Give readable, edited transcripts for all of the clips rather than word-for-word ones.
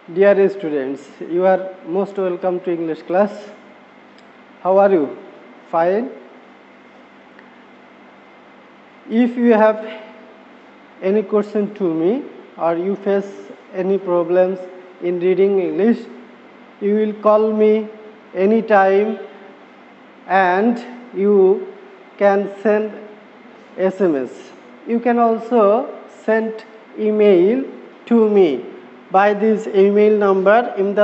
Dear students, you are most welcome to English class. How are you? Fine. If you have any question to me or you face any problems in reading English, you will call me anytime and you can send SMS. You can also send email to me by this email number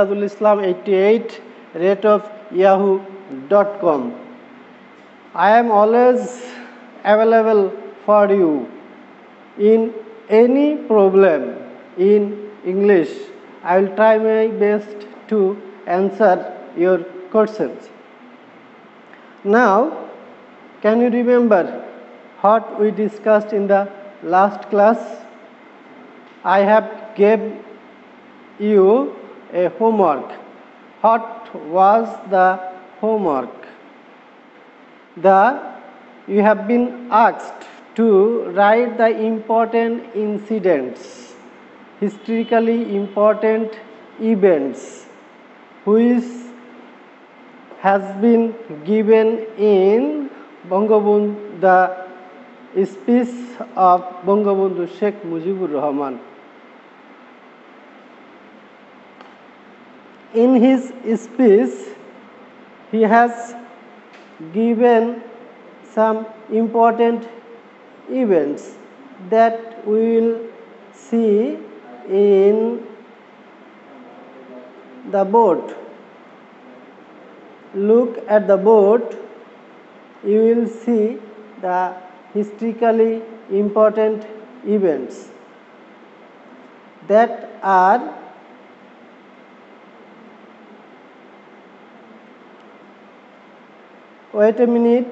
imdadulislam88@yahoo.com. I am always available for you in any problem in English. I will try my best to answer your questions. Now, can you remember what we discussed in the last class? I have gave you a homework. What was the homework? You have been asked to write the important incidents, historically important events, which has been given in the speech of Bangabandhu Sheikh Mujibur Rahman. In his speech, he has given some important events that we will see in the board. Look at the board, you will see the historically important events that are wait a minute.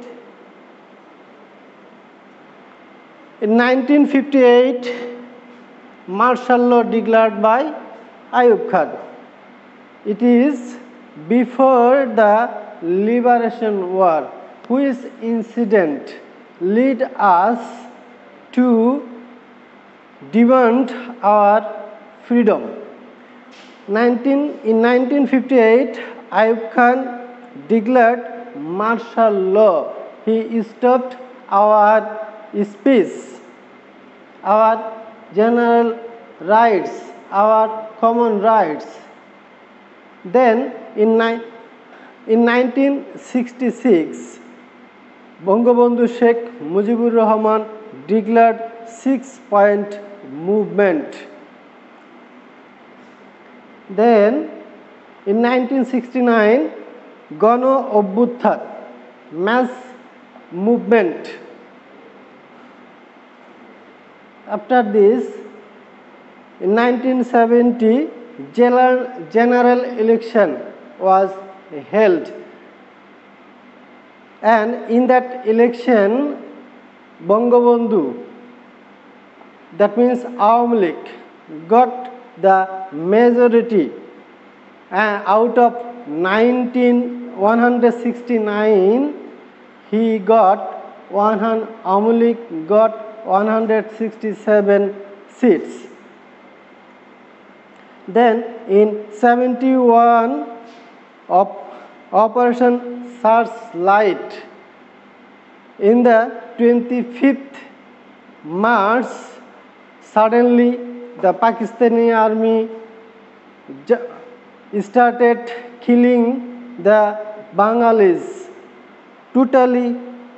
In 1958, martial law declared by Ayub Khan. It is before the Liberation War. Which incident led us to demand our freedom? In 1958, Ayub Khan declared martial law. He stopped our speech, our general rights, our common rights. Then in 1966, Bangabandhu Sheikh Mujibur Rahman declared 6-point movement. Then in 1969, Gano Obbuthar mass movement. After this, in 1970, general election was held, and in that election, Bangabandhu, that means Awami League, got the majority. Out of 169, he got Awami League got 167 seats. Then in 71, Operation Searchlight, in the 25th March, suddenly the Pakistani army started killing the Bengalis totally.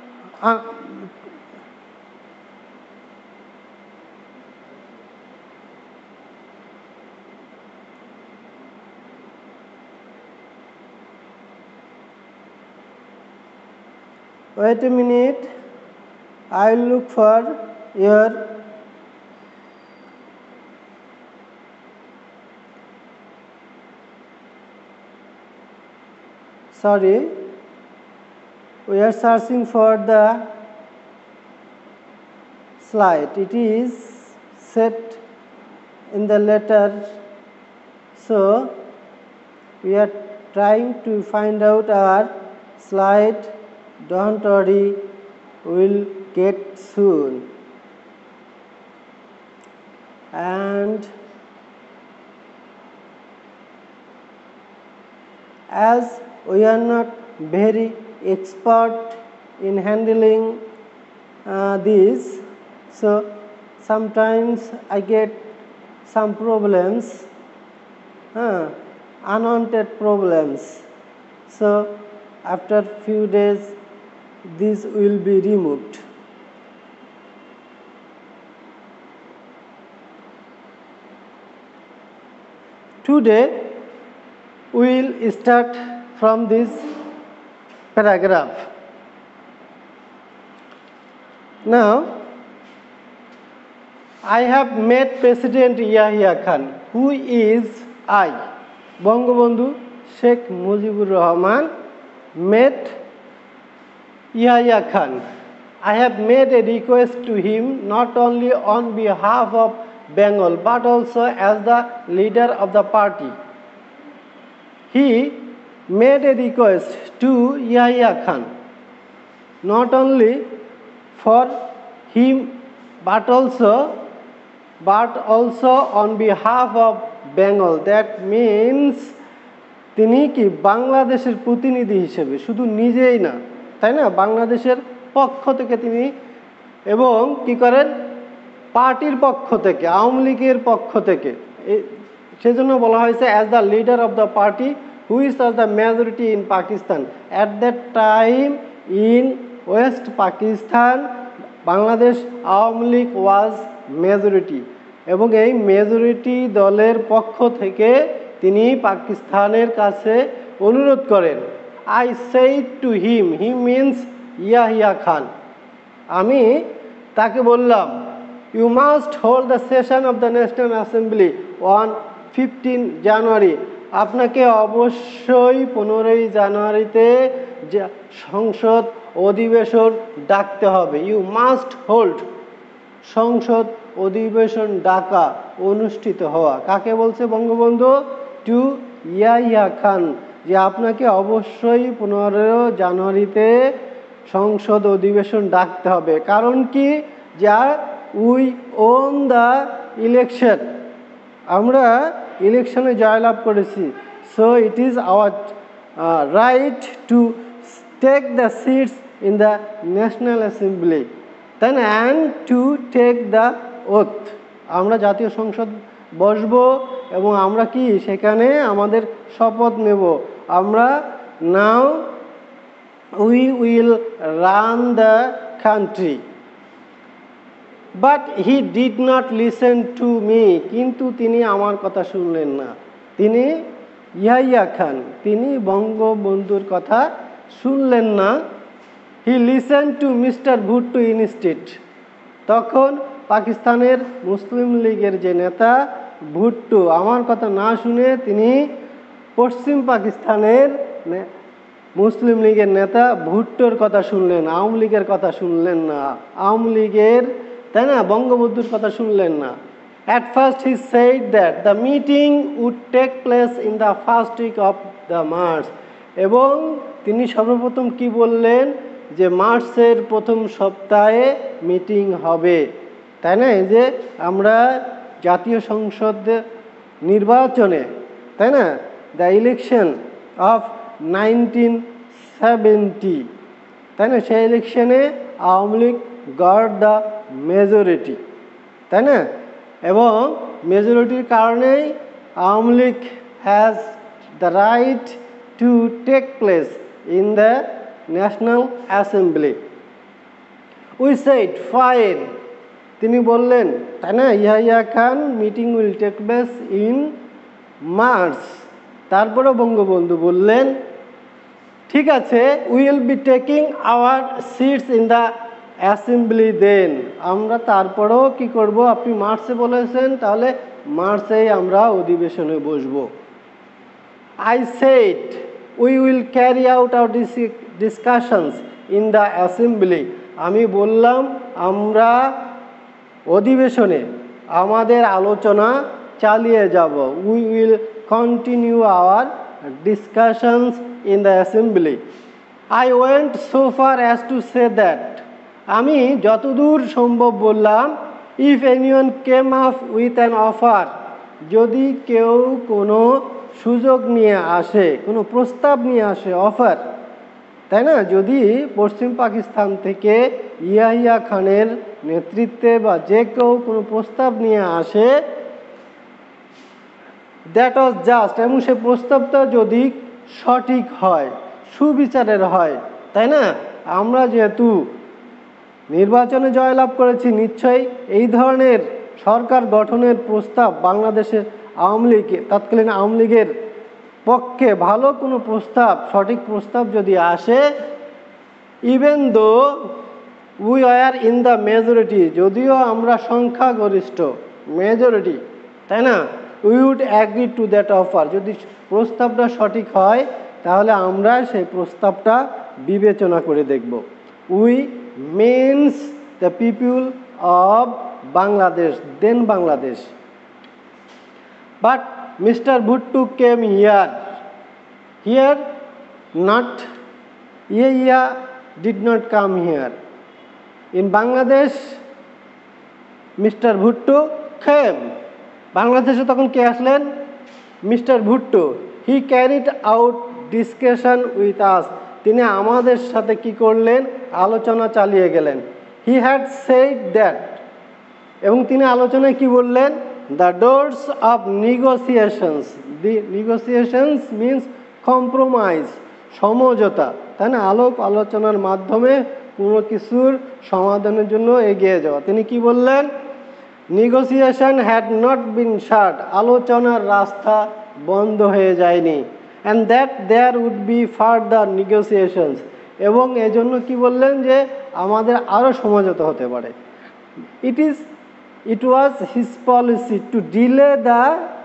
Wait a minute, I will look for your we are searching for the slide. It is set in the letter, so we are trying to find out our slide. Don't worry, we'll get soon. And as we are not very expert in handling this, so sometimes I get some problems, unwanted problems. So after few days this will be removed. Today we will start from this paragraph. Now I have met President Yahya Khan. Who is I? Bangabandhu Sheikh Mujibur Rahman met Yahya Khan. I have made a request to him not only on behalf of Bengal but also as the leader of the party. He made a request to Yahya Khan not only for him but also on behalf of Bengal. That means তিনি কি বাংলাদেশের প্রতিনিধি হিসেবে, শুধু নিজেই না, তাই না, বাংলাদেশের পক্ষ থেকে তিনি, এবং কি করেন, পার্টির পক্ষ থেকে, আওয়ামী লীগের পক্ষ থেকে, সেজন্য বলা হয়েছে as the leader of the party who is the majority in Pakistan. At that time in west Pakistan Bangladesh Awami League was majority, এবং এই মেজরিটি দলের পক্ষ থেকে তিনি পাকিস্তানের কাছে অনুরোধ করেন। I said to him, he means Yahya Khan, আমি তাকে বললাম, you must hold the session of the national assembly on 15 January. আপনাকে অবশ্যই 15 জানুয়ারিতে সংসদ অধিবেশন ডাকতে হবে। ইউ মাস্ট হোল্ড, সংসদ অধিবেশন ডাকা, অনুষ্ঠিত হওয়া। কাকে বলছে বঙ্গবন্ধু? টু ইয়াহিয়া খান, যে আপনাকে অবশ্যই 15 জানুয়ারিতে সংসদ অধিবেশন ডাকতে হবে। কারণ কি? যা উই ওন দ্য ইলেকশন, আমরা ইলেকশনে জয়লাভ করেছি। So it is our right to take the seats in the national assembly, তাই না, and to take the oath. আমরা জাতীয় সংসদ বসব এবং আমরা কি সেখানে আমাদের শপথ নেব। আমরা now we will run the country. But he did not listen to me, কিন্তু তিনি আমার কথা শুনলেন না। তিনি ইয়াহিয়া খান, তিনি বঙ্গবন্ধুর কথা শুনলেন না। He listen to mister Bhutto instead. তখন পাকিস্তানের মুসলিম লীগের যে নেতা ভুট্টো আমার কথা না শুনে তিনি পশ্চিম পাকিস্তানের মুসলিম লীগের নেতা ভুট্টোর কথা শুনলেন, আওয়ামী লীগের কথা শুনলেন না, আওয়ামী লীগের, তাই না, বঙ্গবন্ধুর কথা শুনলেন না। At first he said that the meeting would take place in the first week of the March, এবং তিনি সর্বপ্রথম কি বললেন, যে মার্চের প্রথম সপ্তাহে মিটিং হবে, তাই না। এই যে আমরা জাতীয় সংসদ নির্বাচনে, তাই না, দ্য ইলেকশন অফ 1970, তাই না, সেই ইলেকশনে Awami League got the majority, তাই না, এবং মেজরিটির কারণেই Awami League has the right to take place in the national assembly. We said fine, তিনি বললেন, তাই না, Yahya Khan meeting will take place in March. তারপরে বঙ্গবন্ধু বললেন, ঠিক আছে, will be taking our seats in the assembly then. আমরা তারপরেও কি করব, আপনি মার্চে বলেছেন, তাহলে মার্চেই আমরা অধিবেশনে বসব। I said we will carry out our discussions in the assembly. আমি বললাম, আমরা অধিবেশনে আমাদের আলোচনা চালিয়ে যাব। We will continue our discussions in the assembly. I went so far as to say that, আমি যতদূর সম্ভব বললাম, if anyone came up with an offer, যদি কেউ কোনো সুযোগ নিয়ে আসে, কোনো প্রস্তাব নিয়ে আসে, অফার, তাই না? যদি পশ্চিম পাকিস্তান থেকে ইয়াহিয়া খানের নেতৃত্বে বা যে কেউ কোনো প্রস্তাব নিয়ে আসে, দ্যাট ওয়াজ জাস্ট, এবং সে প্রস্তাবটা যদি সঠিক হয়, সুবিচারের হয়, তাই না? আমরা যেহেতু নির্বাচনে জয়লাভ করেছি, নিশ্চয়ই এই ধরনের সরকার গঠনের প্রস্তাব বাংলাদেশের আওয়ামী লীগ, তৎকালীন আওয়ামী লীগের পক্ষে ভালো কোনো প্রস্তাব, সঠিক প্রস্তাব যদি আসে, even though we are in the majority, যদিও আমরা সংখ্যাগরিষ্ঠ, মেজরিটি, তাই না, we would agree to that offer, যদি প্রস্তাবটা সঠিক হয় তাহলে আমরা সেই প্রস্তাবটা বিবেচনা করে দেখব। We means the people of Bangladesh, then Bangladesh. But Mr. Bhutto came here not, Yahya did not come here. In Bangladesh, Mr. Bhutto came. বাংলাদেশে তখন কে আসলেন? Mister Bhutto. He carried out discussion with us, তিনি আমাদের সাথে কি করলেন? আলোচনা চালিয়ে গেলেন। হি হ্যাড সেড দ্যাট, এবং তিনি আলোচনায় কি বললেন? The doors of negotiations, the negotiations means compromise, সমঝোতা, তাই না? আলোচনার মাধ্যমে কোনো কিছুর সমাধানের জন্য এগিয়ে যাওয়া। তিনি কি বললেন? Negotiation had not been shut, আলোচনার রাস্তা বন্ধ হয়ে যায়নি। And that there would be further negotiations, এবং এজন্য কি বললেন? যে আমাদের আরও সমঝোতা হতে পারে। It was his policy to delay the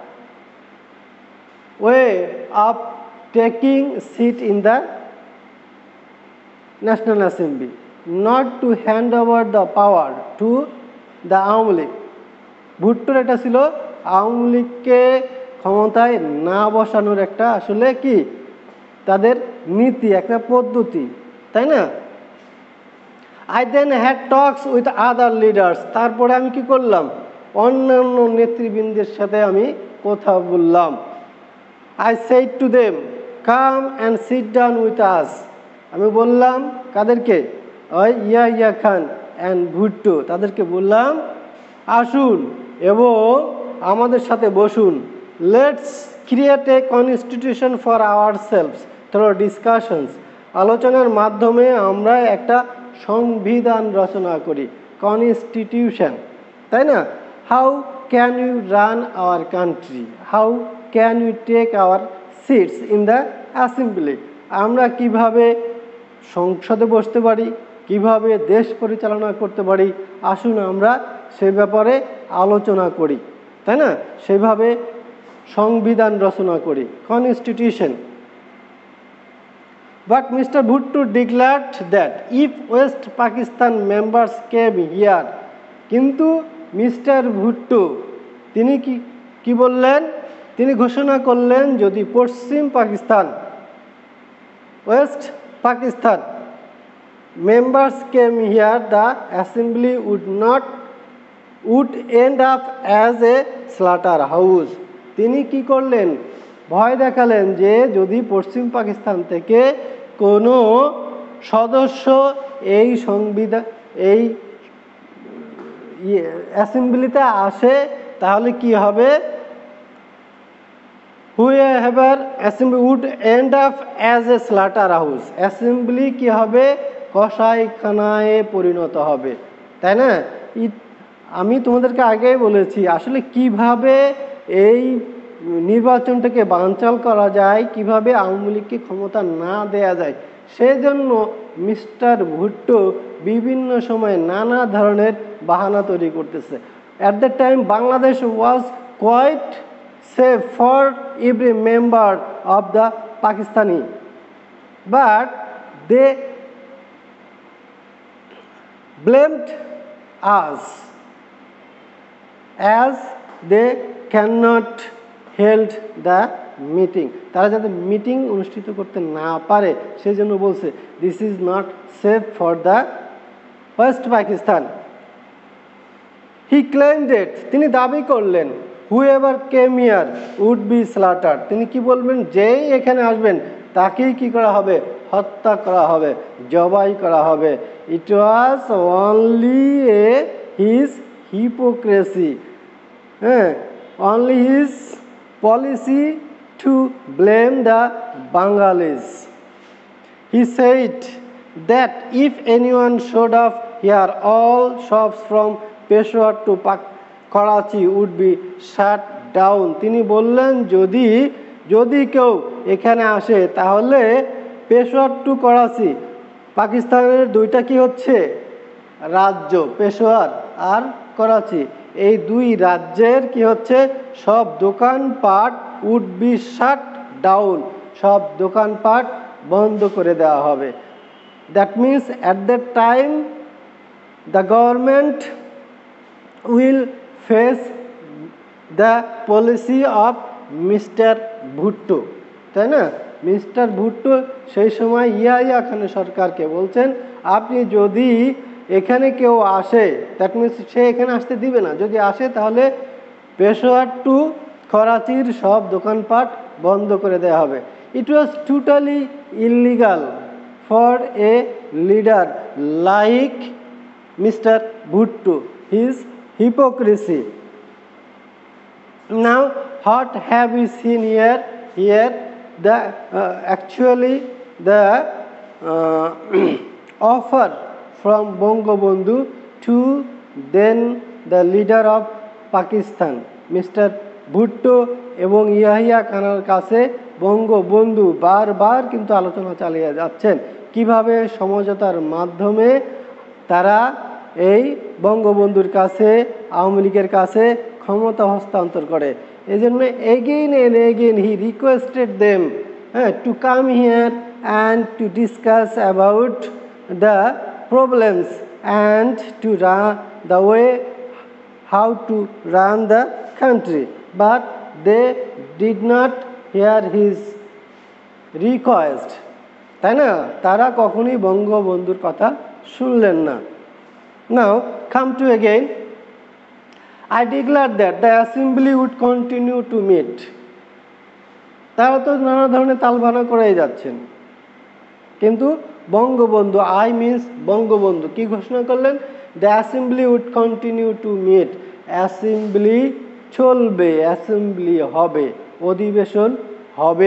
way of taking seat in the national assembly, not to hand over the power to the Awami League. ভুট্টোর এটা ছিল আওয়ামী লীগকে ক্ষমতায় না বসানোর একটা আসলে কি তাদের নীতি, একটা পদ্ধতি, তাই না? I then had talks with other leaders, তারপরে আমি কি করলাম? অন্যান্য নেতৃবৃন্দের সাথে আমি কথা বললাম। I said to them come and sit down with us, আমি বললাম কাদেরকে? ওই ইয়াহিয়া খান অ্যান্ড ভুট্টো, তাদেরকে বললাম আসুন এবং আমাদের সাথে বসুন। Let's create a constitution for our selves through discussions, আলোচনার মাধ্যমে আমরা একটা সংবিধান রচনা করি, কনস্টিটিউশন, তাই না? How can you run our country, how can you take our seats in the assembly, আমরা কিভাবে সংসদে বসতে পারি, কিভাবে দেশ পরিচালনা করতে পারি, আসুন আমরা সে ব্যাপারে আলোচনা করি, তাই না? সেভাবে সংবিধান রচনা করি, constitution. But mister Bhutto declared that if west Pakistan members came here, কিন্তু মিস্টার ভুট্টো তিনি কি বললেন? তিনি ঘোষণা করলেন যদি পশ্চিম Pakistan, west Pakistan members came here, the assembly would end up as a slaughterhouse. তিনি কি করলেন? ভয় দেখালেন যে যদি পশ্চিম পাকিস্তান থেকে কোনো সদস্য এই অ্যাসেম্বলিতে আসে তাহলে কি হবে? Whoever assembly would end up as a slaughterhouse, assembly কি হবে? কসাইখানায় পরিণত হবে, তাই না? আমি তোমাদেরকে আগেই বলেছি আসলে কিভাবে এই নির্বাচনটাকে বানচাল করা যায়, কিভাবে আওয়ামী লীগকে ক্ষমতা না দেয়া যায়, সেজন্য মিস্টার ভুট্টো বিভিন্ন সময় নানা ধরনের বাহানা তৈরি করতেছে। At the time Bangladesh was quite safe for every member of the Pakistani, but they blamed us as they cannot held the meeting, তারা যাতে মিটিং অনুষ্ঠিত করতে না পারে সেজন্য বলছে this is not safe for the west Pakistan. He claimed it, তিনি দাবি করলেন whoever came here would be slaughter, তিনি কি বলবেন, যেই এখানে আসবেন তাকেই কি করা হবে, হত্যা করা হবে, জবাই করা হবে। It was only a his hypocrisy, হ্যাঁ, only his policy to blame the Bengalis. He said that if anyone showed up here, all shops from Peshawar to Karachi would be shut down. তিনি বললেন যদি কেউ এখানে আসে তাহলে পেশোয়ার টু করাচি, পাকিস্তানের দুইটা কি হচ্ছে রাজ্য, পেশোয়ার আর করাচি, এই দুই রাজ্যের কি হচ্ছে সব দোকানপাট উড বি শাট ডাউন, সব দোকানপাট বন্ধ করে দেওয়া হবে। That means at that time the government will face the policy of mister Bhutto, তাই না? মিস্টার ভুট্টো সেই সময় ইয়াহিয়া খানের সরকারকে বলছেন, আপনি যদি এখানে কেউ আসে, দ্যাট মিনস সে এখানে আসতে দিবে না, যদি আসে তাহলে পেশোয়ার টু করাচির সব দোকানপাট বন্ধ করে দেওয়া হবে। It was totally illegal for a leader like Mr. Bhutto, his hypocrisy. Now, what have we seen here? Here, the actually the offer from Bangabandhu to then the leader of Pakistan, Mr. Bhutto এবং ইয়াহিয়া খানের কাছে বঙ্গবন্ধু বারবার কিন্তু আলোচনা চালিয়ে যাচ্ছেন কিভাবে সমঝোতার মাধ্যমে তারা এই বঙ্গবন্ধুর কাছে, আওয়ামী লীগের কাছে ক্ষমতা হস্তান্তর করে। এই জন্য again and again he requested them to come here and to discuss about the problems and to run the way how to run the country, but they did not hear his request, তাই না? তারা কখনোই বঙ্গবন্ধুর কথা শুনলেন না। Now come to again, I declare that the assembly would continue to meet. তারা তো নানা ধরনের তালবানা করেই যাচ্ছেন, কিন্তু বঙ্গবন্ধু, আই মিনস বঙ্গবন্ধু কি ঘোষণা করলেন? The assembly would continue to meet, assembly চলবে, অ্যাসেম্বলি হবে, অধিবেশন হবে।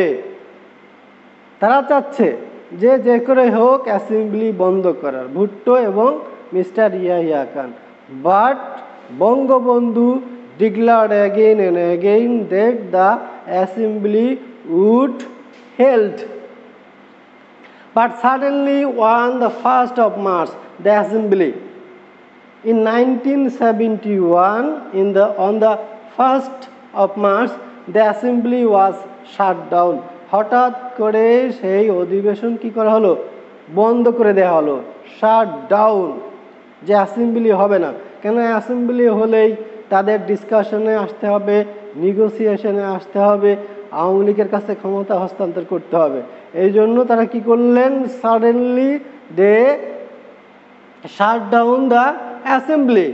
তারা চাচ্ছে যে করে হোক অ্যাসেম্বলি বন্ধ করার, ভুট্টো এবং mister Yahya Khan. But Bangabandhu declared again and again that the assembly would held. But suddenly on the 1st of March, the assembly in 1971, on the 1st of March, the assembly was shut down. হঠাৎ করে সেই অধিবেশন কি করা হলো? বন্ধ করে দেওয়া হলো, শাট ডাউন, যে অ্যাসেম্বলি হবে না। কেন? অ্যাসেম্বলি হলেই তাদের ডিসকাশনে আসতে হবে, নেগোসিয়েশনে আসতে হবে, আওয়ামী লীগের কাছে ক্ষমতা হস্তান্তর করতে হবে। এই জন্য তারা কি করলেন? Suddenly they shut down the assembly.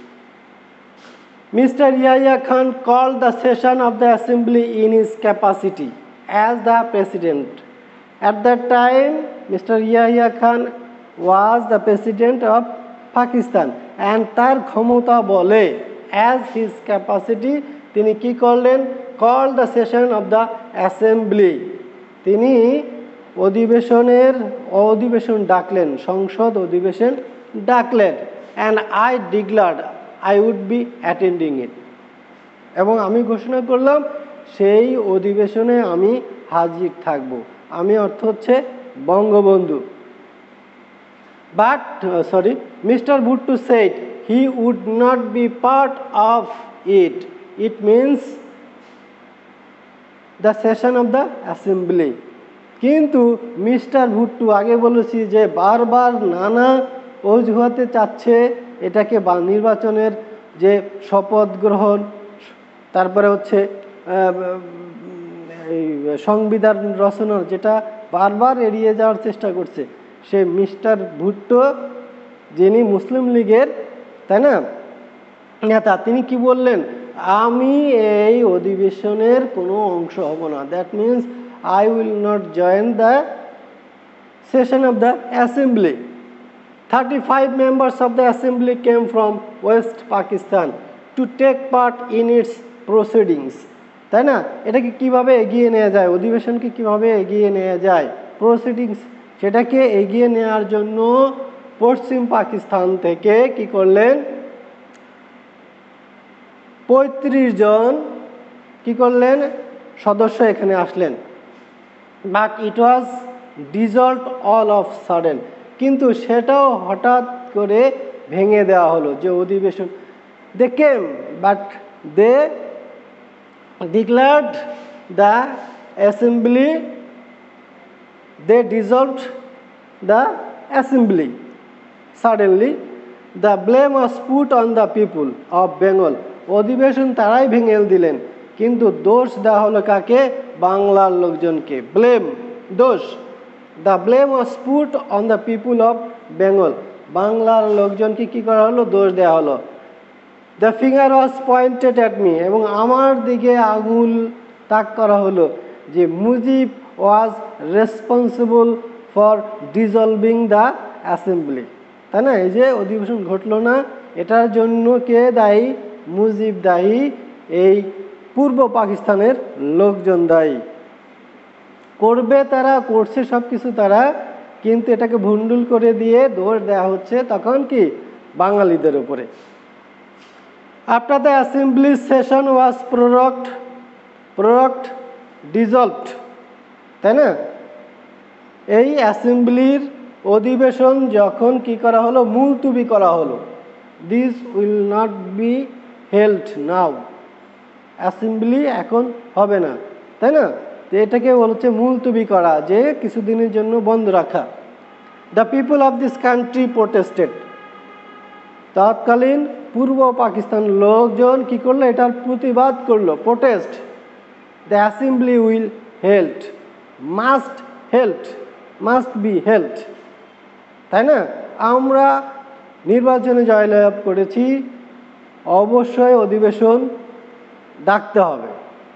Mister Yahya Khan called the session of the assembly in his capacity as the president. At that time mister Yahya Khan was the president of Pakistan, and তার ক্ষমতা বলে, অ্যাজ হিজ ক্যাপাসিটি, তিনি কি করলেন? Call the session of the assembly, তিনি অধিবেশন ডাকলেন, সংসদ অধিবেশন ডাকলেন। And I declared I would be attending it, এবং আমি ঘোষণা করলাম সেই অধিবেশনে আমি হাজির থাকব। আমি অর্থ হচ্ছে Bangabandhu. But mister Bhutto said he would not be part of it. It means the session of the assembly. কিন্তু মিস্টার ভুট্টো, আগে বলেছি যে বারবার নানা অজুহাতে চাচ্ছে এটাকে নির্বাচনের যে শপথ গ্রহণ, তারপরে হচ্ছে এই সংবিধান রচনার, যেটা বারবার এড়িয়ে যাওয়ার চেষ্টা করছে। সে মিস্টার ভুট্টো, যিনি মুসলিম লীগের, তাই না, নেতা, তিনি কি বললেন? আমি এই অধিবেশনের কোনো অংশ হব না। That means I will not join the session of the assembly. 35 members of the assembly came from West Pakistan to take part in its proceedings. তাই না? এটাকে কিভাবে এগিয়ে নেওয়া যায়, অধিবেশনকে কিভাবে এগিয়ে নেওয়া যায়, প্রসিডিংস সেটাকে এগিয়ে নেওয়ার জন্য পশ্চিম পাকিস্তান থেকে কি করলেন, 35 জন কি করলেন সদস্য এখানে আসলেন। But it was dissolve all of sudden, কিন্তু সেটাও হঠাৎ করে ভেঙে দেওয়া হলো যে অধিবেশন। They came but they declared the assembly, they dissolved the assembly suddenly. The blame was put on the people of Bengal, অধিবেশন তারাই ভেঙে দিলেন, কিন্তু দোষ দেওয়া হলো কাকে, বাংলার লোকজনকে। ব্লেম, দোষ। The blame was put on the people of Bengal, বাংলার লোকজনকে কি করা হলো, দোষ দেওয়া হলো। The finger was pointed at me, এবং আমার দিকে আঙুল তাক করা হলো যে Mujib was responsible for dissolving the assembly. তাই না? এই যে অধিবেশন ঘটলো না, এটার জন্য কে দায়ী, মুজিব দায়ী, এই পূর্ব পাকিস্তানের লোকজন দায়ী। করবে তারা, করছে সব কিছু তারা, কিন্তু এটাকে ভুন্ডুল করে দিয়ে দোষ দেওয়া হচ্ছে তখন কি, বাঙালিদের উপরে। After the assembly session was prorogued dissolved, তাই না? এই অ্যাসেম্বলির অধিবেশন যখন কি করা হলো, মুলতুবি করা হলো। This will not be held now, assembly এখন হবে না, তাই না? তো এটাকে বলছে মুলতুবি করা, যে কিছুদিনের জন্য বন্ধ রাখা। The people of this country protested, তৎকালীন পূর্ব পাকিস্তান লোকজন কি করলো, এটার প্রতিবাদ করলো, protest. The assembly will held, must be held, তাই না? আমরা নির্বাচনে জয়লাভ করেছি, অবশ্যই অধিবেশন ডাকতে হবে।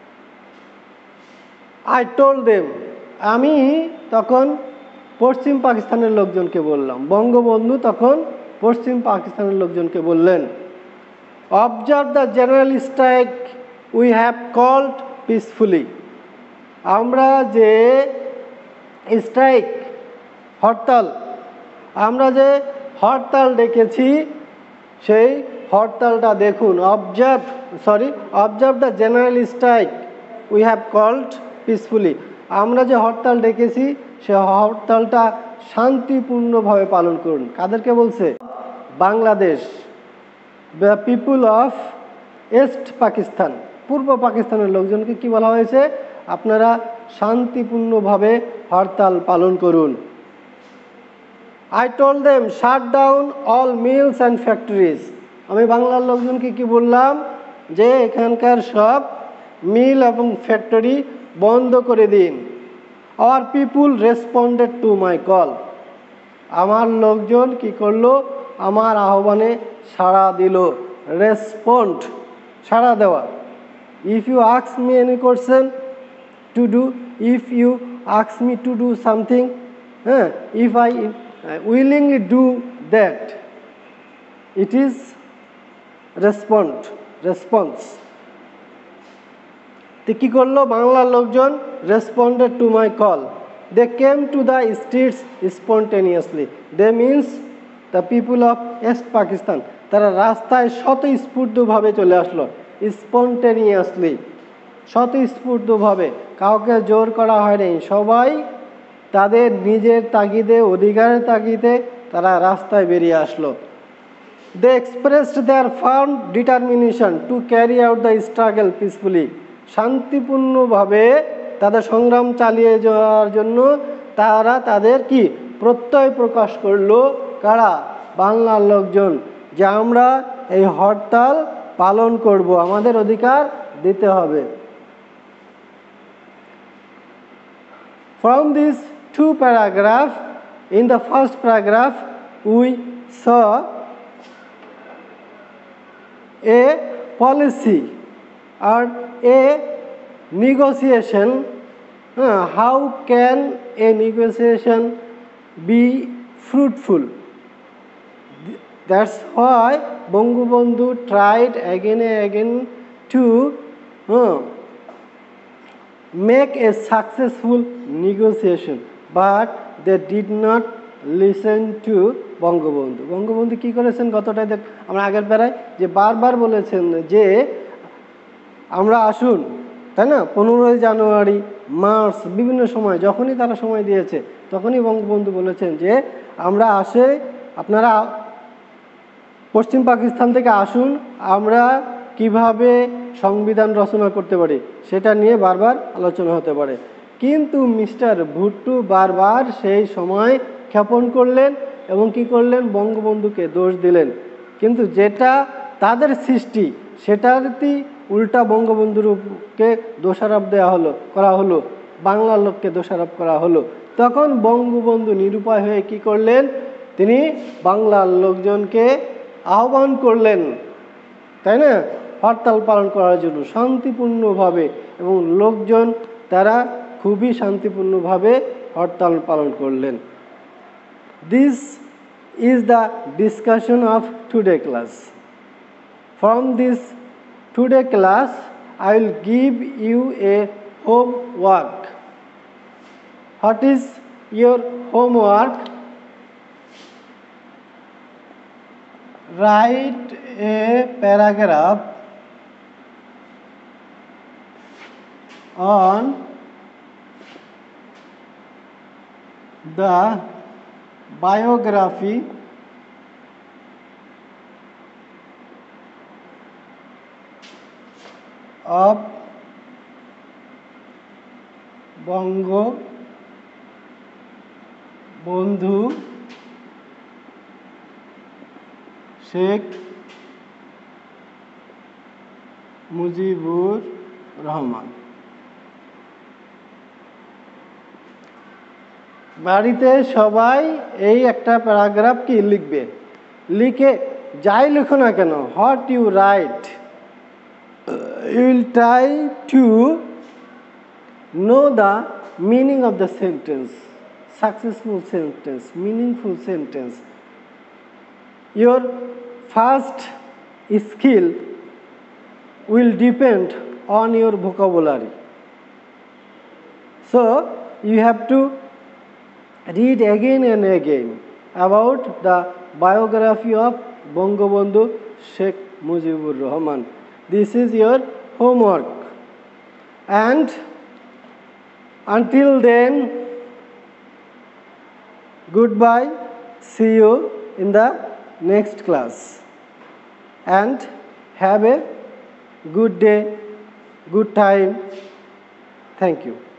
আই টোল্ড দেম, আমি তখন পশ্চিম পাকিস্তানের লোকজনকে বললাম, বঙ্গবন্ধু তখন পশ্চিম পাকিস্তানের লোকজনকে বললেন, observe the general strike we have called peacefully, আমরা যে স্ট্রাইক, হরতাল, আমরা যে হরতাল ডেকেছি সেই হরতালটা দেখুন। Observe the general strike we have called peacefully, আমরা যে হরতাল ডেকেছি সে হরতালটা শান্তিপূর্ণভাবে পালন করুন। কাদেরকে বলছে? Bangladesh, the people of east Pakistan, পূর্ব পাকিস্তানের লোকজনকে কি বলা হয়েছে, আপনারা শান্তিপূর্ণভাবে হরতাল পালন করুন। I told them shut down all mills and factories, আমি বাংলার লোকজনকে কি বললাম, যে এখানকার সব মিল এবং ফ্যাক্টরি বন্ধ করে দিন। Our people responded to my call, আমার লোকজন কি করলো, আমার আহ্বানে সাড়া দিল। রেসপন্ড, সাড়া দেওয়া। If you ask me any question to do, if you ask me to do something, হ্যাঁ, if I willingly do that, it is response. তো কি করলো বাংলার লোকজন, responded to my call, they came to the streets spontaneously, they means the people of east Pakistan, তারা রাস্তায় স্বতঃস্ফূর্তভাবে চলে আসলো। স্পন্টেনিয়াসলি, স্বতঃস্ফূর্তভাবে, কাউকে জোর করা হয়নি, সবাই তাদের নিজের তাগিদে, অধিকারের তাগিদে তারা রাস্তায় বেরিয়ে আসলো। They expressed their firm determination to carry out the struggle peacefully, শান্তিপূর্ণভাবে তাদের সংগ্রাম চালিয়ে যাওয়ার জন্য তারা তাদের কি প্রত্যয় প্রকাশ করলো। কারা? বাংলার লোকজন, যে আমরা এই হরতাল পালন করব, আমাদের অধিকার দিতে হবে। From these two paragraphs, in the first paragraph we saw a policy or a negotiation. How can a negotiation be fruitful? That's why Bangabandhu tried again and again to make a successful negotiation, but they did not listen to Bangabandhu. Bangabandhu কী করেছেন গতটাই আমরা আগের বেলায় যে বারবার বলেছেন যে আমরা আসুন, তাই না, 15ই জানুয়ারি, মার্চ, বিভিন্ন সময় যখনই তারা সময় দিয়েছে তখনই বঙ্গবন্ধু বলেছেন যে আমরা আসে, আপনারা পশ্চিম পাকিস্তান থেকে আসুন, আমরা কিভাবে সংবিধান রচনা করতে পারি সেটা নিয়ে বারবার আলোচনা হতে পারে। কিন্তু মিস্টার ভুট্টো বারবার সেই সময় ক্ষেপণ করলেন এবং কি করলেন, বঙ্গবন্ধুকে দোষ দিলেন। কিন্তু যেটা তাদের সৃষ্টি সেটারই উল্টা বঙ্গবন্ধুকে দোষারোপ করা হলো, বাংলার লোককে দোষারোপ করা হলো। তখন বঙ্গবন্ধু নিরুপায় হয়ে কি করলেন, তিনি বাংলার লোকজনকে আহ্বান করলেন, তাই না, হরতাল পালন করার জন্য শান্তিপূর্ণভাবে, এবং লোকজন তারা খুবই শান্তিপূর্ণভাবে হরতাল পালন করলেন। This is the discussion of today class. From this today class I will give you a homework. What is your homework? Write a paragraph on the biography of Bangabandhu Sheikh Mujibur Rahman. বাড়িতে সবাই এই একটা প্যারাগ্রাফ কি লিখবে, লিখে যাই লিখো না কেন, what you write, you will try to know the meaning of the sentence, successful sentence, meaningful sentence. Your first skill will depend on your vocabulary. So you have to read again and again about the biography of Bangabandhu Sheikh Mujibur Rahman. This is your homework, and until then, goodbye, see you in the next class, and have a good day, good time. Thank you.